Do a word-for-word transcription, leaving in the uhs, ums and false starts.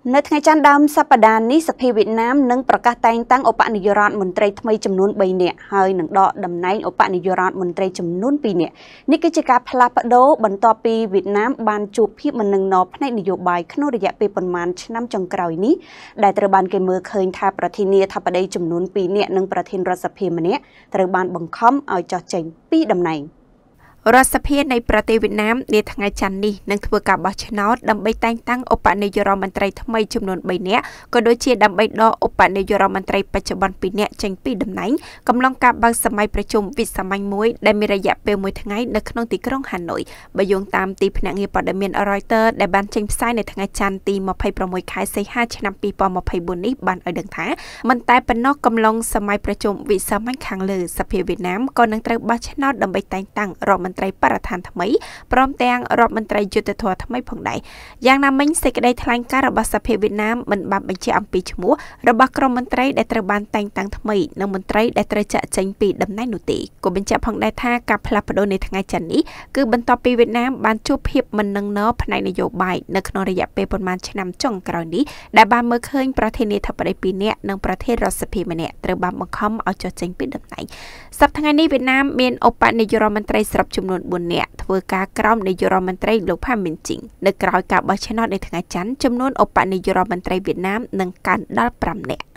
នៅថ្ងៃច័ន្ទដើមសប្តាហ៍នេះសភាវៀតណាមនឹងប្រកាសតែងតាំងឧបនាយករដ្ឋមន្ត្រីថ្មីចំនួនបីនាក់ហើយនឹងដកតំណែងឧបនាយករដ្ឋមន្ត្រីចំនួនពីរនាក់នេះគឺជាការផ្លាស់ប្ដូរបន្ទាប់ពីវៀតណាមបានជួបភាពមិននឹងណផ្នែកនយោបាយក្នុងរយៈពេលប៉ុន្មានឆ្នាំចុងក្រោយនេះដែលត្រូវបានគេមើលឃើញថាប្រធានាធិបតីចំនួនពីរនាក់និងប្រធានរដ្ឋសភាម្នាក់ត្រូវបានបង្ខំឲ្យចុះចេញពីតំណែងរដ្ឋសភានៃប្រទេសវៀតណាមនាថ្ងៃច័ន្ទនេះនឹងធ្វើការបោះឆ្នោតដើម្បីតែងតាំងឧបនាយករដ្ឋមន្ត្រីថ្មីចំនួនបីនាក់ក៏ដូចជាដើម្បីដកឧបនាយករដ្ឋមន្ត្រីបច្ចុប្បន្នពីរនាក់ចេញពីតំណែងកំឡុងការបើកសម័យប្រជុំវិសាមញ្ញមួយដែលមានរយៈពេលមួយថ្ងៃនៅក្នុងទីក្រុងហាណូយបើយោងតាមទីភ្នាក់ងារព័ត៌មាន Reuters ដែលបានចេញផ្សាយនៅថ្ងៃច័ន្ទទីម្ភៃប្រាំមួយខែសីហាឆ្នាំពីរពាន់ម្ភៃបួននេះបានឲ្យដឹងថាមិនតែប៉ុណ្ណោះកំឡុងសម័យប្រជុំវិសាមញ្ញខាងលើសភាវៀតណាមក៏នឹងត្រូវបោះឆ្នោតដើម្បីតែងតាំងរដ្ឋមន្ត្រីបរដ្ឋានថ្មីព្រមទាំងរដ្ឋមន្ត្រីយុទ្ធភ័ពថ្មីផងដែរយ៉ាងណាមិញសេចក្តីថ្លែងការណ៍របស់សភាវៀតណាមមិនបានបញ្ជាក់អំពីឈ្មោះរបស់ក្រុមមន្ត្រីដែលត្រូវបានតែងតាំងថ្មីនិងមន្ត្រីដែលត្រូវចាក់ចេញពីតំណែងនោះទេក៏បញ្ជាក់ផងដែរថាការផ្លាស់ប្ដូរនៅថ្ងៃច័ន្ទនេះគឺបន្ទាប់ពីវៀតណាមបានជួបភាពមិននឹងណផ្នែកនយោបាយនៅក្នុងរយៈពេលប្រមាណឆ្នាំចុងក្រោយនេះដែលបានមើលឃើញប្រធានាធិបតីពីរនាក់និងប្រធានរដ្ឋសភាម្នាក់ត្រូវបានបង្ខំឲ្យចុះចេញពីតំណែងសប្តាហ៍ថ្ងៃនេះវៀតណាមមានឧបនាយករដ្ឋមន្ត្រីសរុបចំនួនបួននាក់ធ្វើការក្រោមនាយករដ្ឋមន្ត្រីលោកផាមីនជីងនៅក្រៅការបោះឆ្នោតនៅថ្ងៃច័ន្ទចំនួនឧបនាយករដ្ឋមន្ត្រីវៀតណាមនឹងកើនដល់ប្រាំនាក់